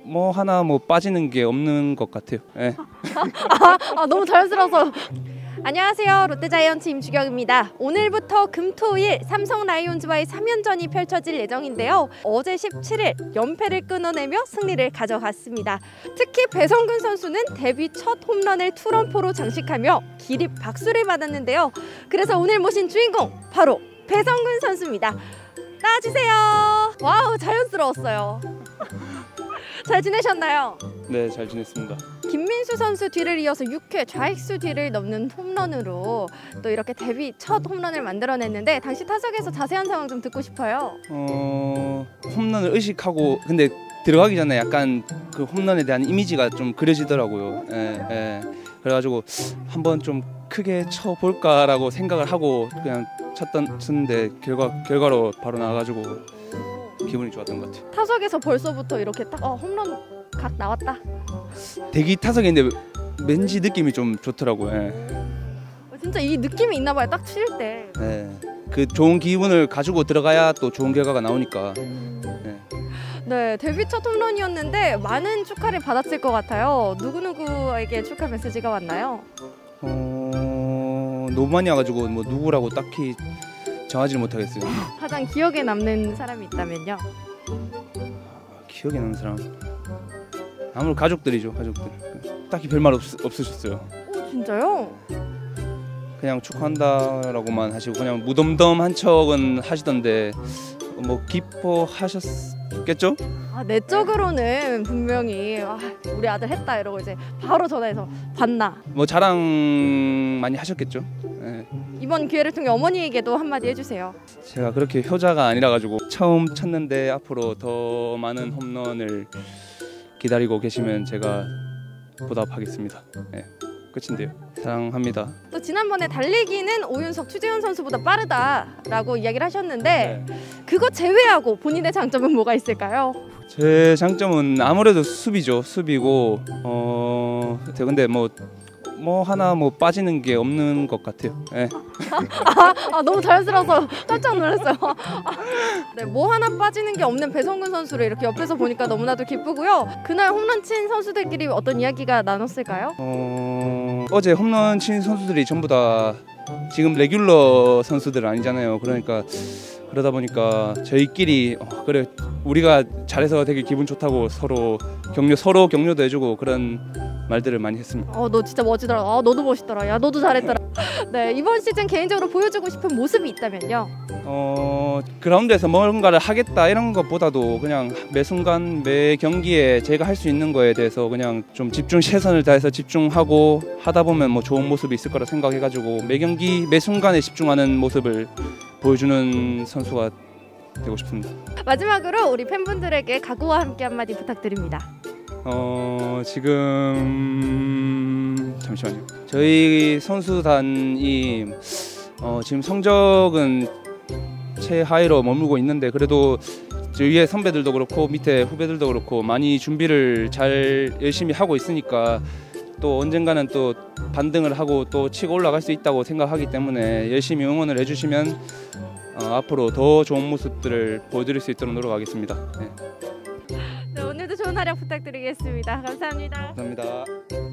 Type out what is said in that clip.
뭐 하나 뭐 빠지는 게 없는 것 같아요. 네. 너무 자연스러워서. 안녕하세요. 롯데자이언츠 임주경입니다. 오늘부터 금토일 삼성 라이온즈와의 3연전이 펼쳐질 예정인데요. 어제 17일 연패를 끊어내며 승리를 가져갔습니다. 특히 배성근 선수는 데뷔 첫 홈런을 투런포로 장식하며 기립 박수를 받았는데요. 그래서 오늘 모신 주인공 바로 배성근 선수입니다. 나와주세요. 와우, 자연스러웠어요. 잘 지내셨나요? 네, 잘 지냈습니다. 김민수 선수 뒤를 이어서 6회 좌익수 뒤를 넘는 홈런으로 또 이렇게 데뷔 첫 홈런을 만들어냈는데 당시 타석에서 자세한 상황 좀 듣고 싶어요. 홈런을 의식하고 근데 들어가기 전에 약간 그 홈런에 대한 이미지가 좀 그려지더라고요. 예. 그래가지고 한번 좀 크게 쳐볼까라고 생각을 하고 그냥 쳤는데 결과로 바로 나와가지고 기분이 좋았던 것 같아요. 타석에서 벌써부터 이렇게 딱 홈런 각 나왔다. 대기 타석인데 왠지 느낌이 좀 좋더라고요. 예. 진짜 이 느낌이 있나 봐요. 딱 칠 때. 네. 그 좋은 기분을 가지고 들어가야 또 좋은 결과가 나오니까. 네. 네, 데뷔 첫 홈런이었는데 많은 축하를 받았을 것 같아요. 누구누구에게 축하 메시지가 왔나요? 너무 많이 와가지고 뭐 누구라고 딱히 정하지를 못하겠어요. 가장 기억에 남는 사람이 있다면요? 기억에 남는 사람? 아무래도 가족들이죠. 가족들. 딱히 별말 없으셨어요. 진짜요? 그냥 축하한다라고만 하시고 그냥 무덤덤한 척은 하시던데 뭐 기뻐하셨겠죠? 내적으로는 분명히 우리 아들 했다 이러고 이제 바로 전화해서 봤나? 뭐 자랑 많이 하셨겠죠? 네. 이번 기회를 통해 어머니에게도 한마디 해주세요. 제가 그렇게 효자가 아니라 가지고 처음 쳤는데 앞으로 더 많은 홈런을 기다리고 계시면 제가 보답하겠습니다. 네, 끝인데요. 사랑합니다. 또 지난번에 달리기는 오윤석, 추재훈 선수보다 빠르다라고 이야기를 하셨는데 그거 제외하고 본인의 장점은 뭐가 있을까요? 제 장점은 아무래도 수비죠. 수비고 근데 뭐 하나 뭐 빠지는 게 없는 것 같아요. 네. 너무 자연스러워서 깜짝 놀랐어요. 네, 뭐 하나 빠지는 게 없는 배성근 선수를 이렇게 옆에서 보니까 너무나도 기쁘고요. 그날 홈런 친 선수들끼리 어떤 이야기가 나눴을까요? 어제 홈런 친 선수들이 전부 다 지금 레귤러 선수들 아니잖아요. 그러다 보니까 저희끼리 그래 우리가 잘해서 되게 기분 좋다고 서로 격려도 해주고 그런 말들을 많이 했습니다. 너 진짜 멋지더라. 너도 멋있더라. 야, 너도 잘했더라. 네, 이번 시즌 개인적으로 보여주고 싶은 모습이 있다면요? 그라운드에서 뭔가를 하겠다 이런 것보다도 그냥 매 순간 매 경기에 제가 할 수 있는 거에 대해서 그냥 좀 최선을 다해서 집중하고 하다 보면 뭐 좋은 모습이 있을 거라 생각해가지고 매 경기 매 순간에 집중하는 모습을 보여주는 선수가 되고 싶습니다. 마지막으로 우리 팬분들에게 각오와 함께 한마디 부탁드립니다. 지금 잠시만요. 저희 선수단이 지금 성적은 최하위로 머물고 있는데 그래도 위에 선배들도 그렇고 밑에 후배들도 그렇고 많이 준비를 잘 열심히 하고 있으니까 또 언젠가는 또 반등을 하고 또 치고 올라갈 수 있다고 생각하기 때문에 열심히 응원을 해주시면 앞으로 더 좋은 모습들을 보여드릴 수 있도록 노력하겠습니다. 네. 네, 오늘도 좋은 활약 부탁드리겠습니다. 감사합니다. 감사합니다.